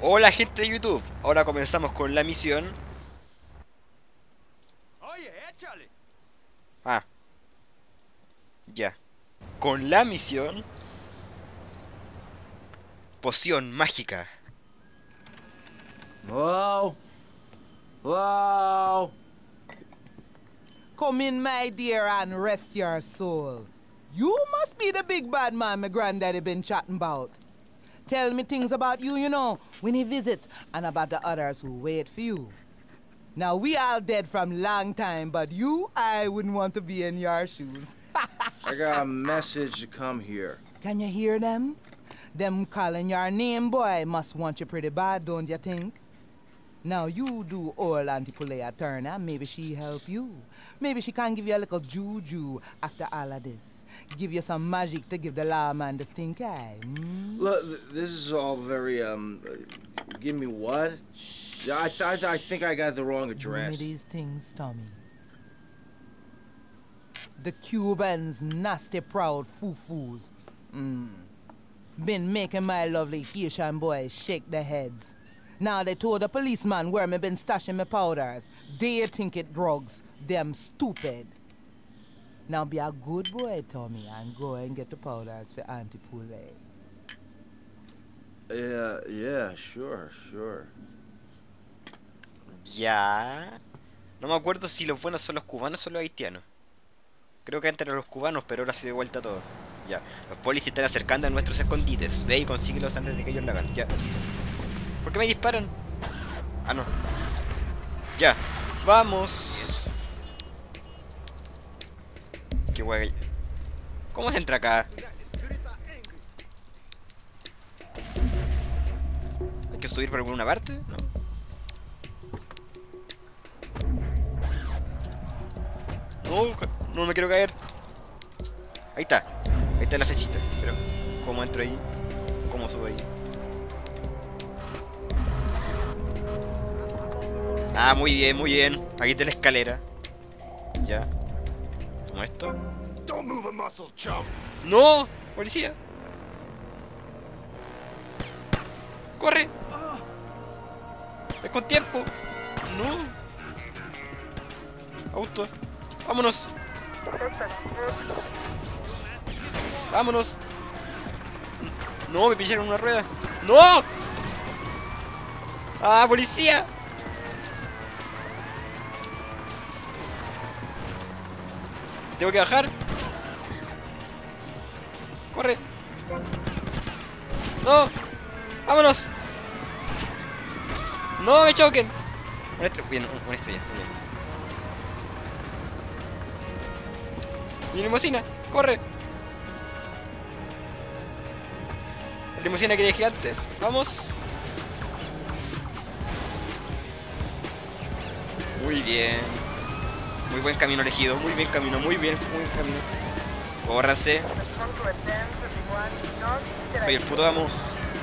Hola gente de YouTube, ahora comenzamos con la misión. Oye, échale. Ah, ya. Con la misión Poción mágica. Whoa. Whoa. Come in, my dear, and rest your soul. You must be the big bad man my granddaddy been chatting about. Tell me things about you, you know, when he visits, and about the others who wait for you. Now, we all dead from long time, but you, I wouldn't want to be in your shoes. I got a message to come here. Can you hear them? Them calling your name, boy, must want you pretty bad, don't you think? Now, you do old Auntie Pulea turn, and maybe she help you. Maybe she can give you a little juju after all of this. Give you some magic to give the lawman the stink eye. Look, this is all very, give me what? I think I got the wrong Give me address. these things, Tommy. The Cubans, nasty, proud foo-foos. Been making my lovely Haitian boys shake their heads. Now they told the policeman where me been stashing my powders. They think it drugs. Them stupid. Now be a good boy, Tommy, and go and get the powders for Auntie Poulet. Yeah, sure. Ya. No me acuerdo si los buenos son los cubanos o los haitianos. Creo que antes eran los cubanos, pero ahora se dio vuelta todo. Ya. Los polis se están acercando a nuestros escondites. Ve y consíguelos antes de que ellos lo hagan. Ya. ¿Por qué me disparan? Ah, no. Ya. Vamos. Qué guay. ¿Cómo se entra acá? ¿Hay que subir por alguna parte? No. No me quiero caer. Ahí está. Ahí está la flechita. Pero, ¿cómo entro ahí? ¿Cómo subo ahí? Ah, muy bien, muy bien. Aquí está la escalera. Ya. ¿Cómo esto? Don't move a muscle, chump. ¡No! ¡Policía! ¡Corre! ¡Es con tiempo! ¡No! ¡Auto! ¡Vámonos! ¡Vámonos! ¡No! ¡Me pillaron una rueda! ¡No! ¡Ah, policía! Tengo que bajar. ¡Corre! ¡No! ¡Vámonos! ¡No me choquen! Bien, una estrella. Bien. ¡Mi limusina! ¡Corre! La limusina que dejé antes. ¡Vamos! Muy bien. Muy buen camino elegido. Muy bien camino. Muy bien camino. Córranse. Soy el puto amo.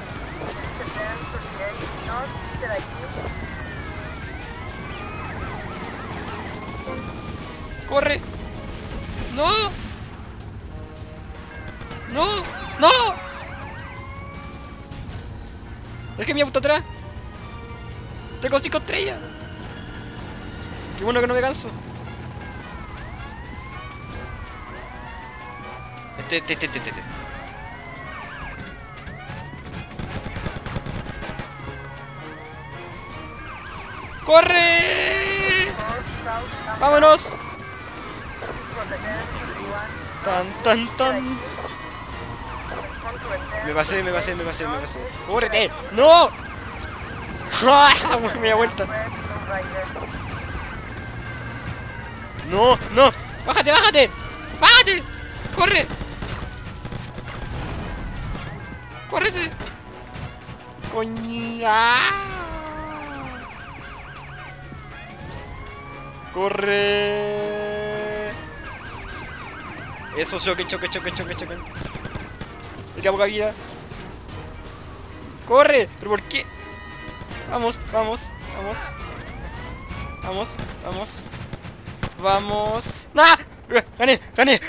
¡Corre! ¡No! ¡No! ¡No! Es que mi auto atrás. Tengo 5 estrellas. Qué bueno que no me canso. Este. ¡Corre! ¡Vámonos! Tan. Me pasé. ¡Córrete! ¡No! Me da vuelta. ¡No! ¡Bájate! ¡Corre! ¡Córrete! ¡Coña! ¡Corre! Eso, choque. Me queda poca vida. ¡Corre! ¿Pero por qué? Vamos. ¡Ah! ¡Gané!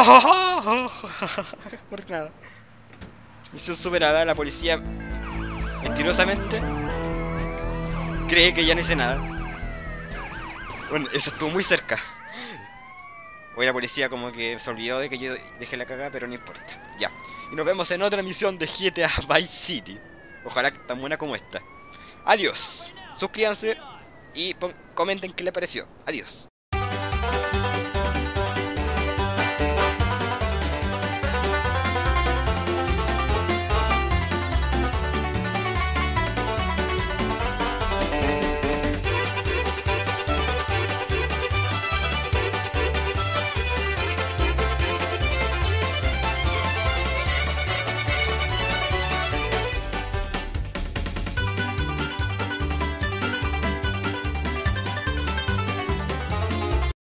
¡Wow! Por nada. Misión superada, la policía mentirosamente cree que ya no hice nada. Bueno, eso estuvo muy cerca. Hoy la policía como que se olvidó de que yo dejé la cagada, pero no importa. Ya. Y nos vemos en otra misión de GTA Vice City. Ojalá tan buena como esta. Adiós. Suscríbanse y comenten qué les pareció. Adiós.